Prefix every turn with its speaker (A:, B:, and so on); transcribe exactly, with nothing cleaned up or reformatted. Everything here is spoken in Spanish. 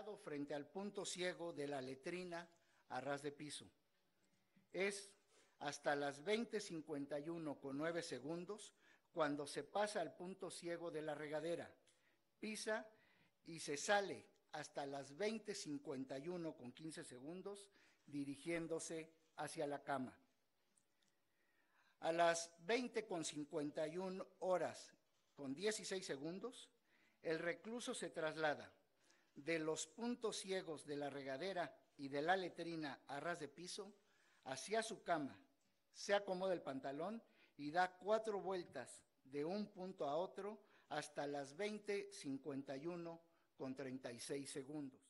A: parado frente al punto ciego de la letrina a ras de piso. Es hasta las veinte cincuenta y uno con nueve segundos cuando se pasa al punto ciego de la regadera, pisa y se sale hasta las veinte cincuenta y uno con quince segundos dirigiéndose hacia la cama. A las veinte con cincuenta y una horas con dieciséis segundos, el recluso se traslada de los puntos ciegos de la regadera y de la letrina a ras de piso hacia su cama, se acomoda el pantalón y da cuatro vueltas de un punto a otro hasta las veinte cincuenta y uno con treinta y seis segundos.